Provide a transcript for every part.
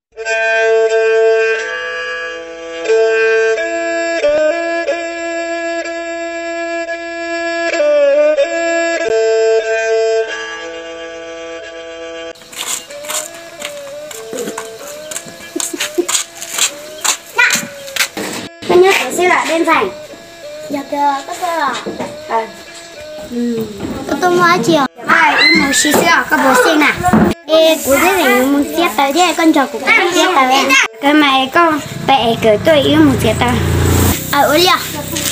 Con nhớ cái xíu là đen thành. Dạ kìa, có cơ à? Tôi mua chiều. Ai, một xíu có bộ xin à? Ê, của thế này muốn xếp tới thế con trò cũng không xếp tới em. Cái mày con bẹ cỡ tôi yêu một xếp tới. Ôi lià.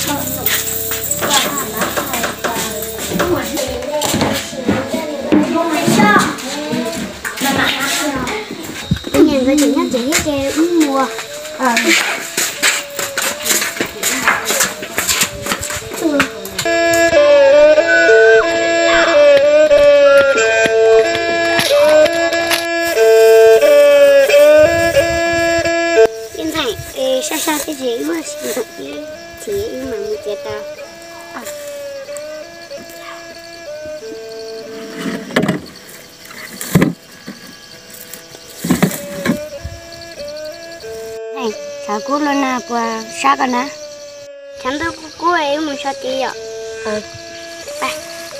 Tôi nhìn cái chuyện nhắc chỉ hết kê mua. Sao cái gì mà chỉ mà một cái ta này sao cô luôn à qua sao cái nè chẳng đâu cô ấy muốn sao tí ạ đây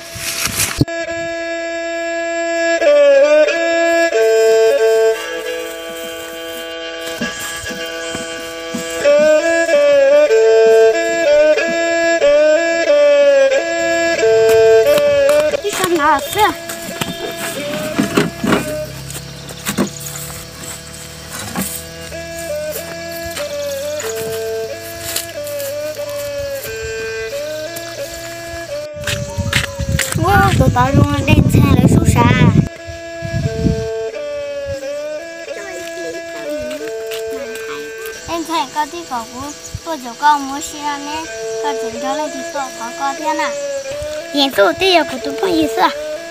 Dạ. Wow, tụi tao luôn đen xe lại xuống xa. Em thấy con tí cỏ của tôi chỗ con muốn xin ra nè, con chuyển cho lên thì tôi có con thiên à. Hiện tôi tí giờ của tôi không gì sao?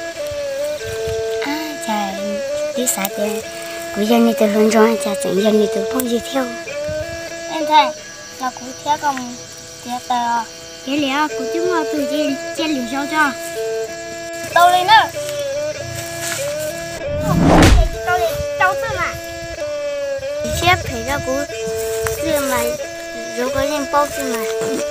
Đi xa tiền của dân này từ hơn rồi cha chẳng dân này từ phong gì theo em thấy là của theo công theo tờ cái liệu của chúng tôi từ trên liều sâu cho tao lên nữa tao lên tao tự mà xếp thấy ra của xưa mà rồi có lên bao xưa mà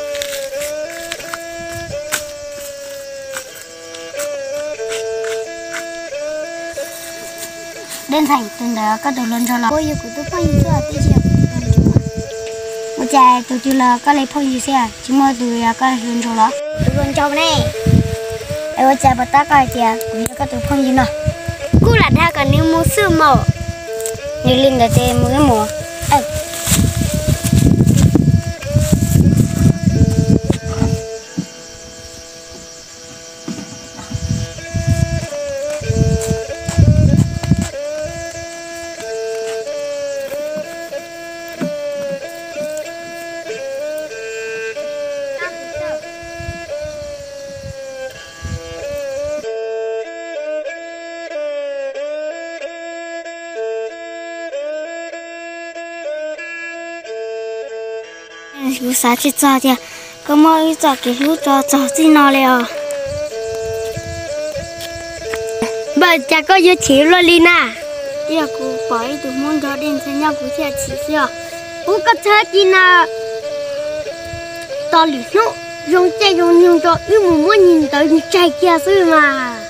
đen thành từ đó có đồ lớn cho là bây giờ của tôi phong như thế là tí chiều một chai tôi chưa là có lấy phong như thế à chỉ mua từ có lớn cho nó tôi lớn cho này em một chai bắt ta coi thì cũng có tôi phong như nào cú là đa cả nếu mua sữa màu nếu linh là thì mua cái màu chú sa chết cho thì có mỗi cho cái lúc cho gì nó liền bà cha có yêu chỉ luôn đi nè giờ cô bỏ tụi muốn cho đến xem nhau cô sẽ chỉ xưa cô có chơi gì nè tao lý nó dùng chơi dùng nhiều cho yêu muốn nhìn tới chạy kia xưa mà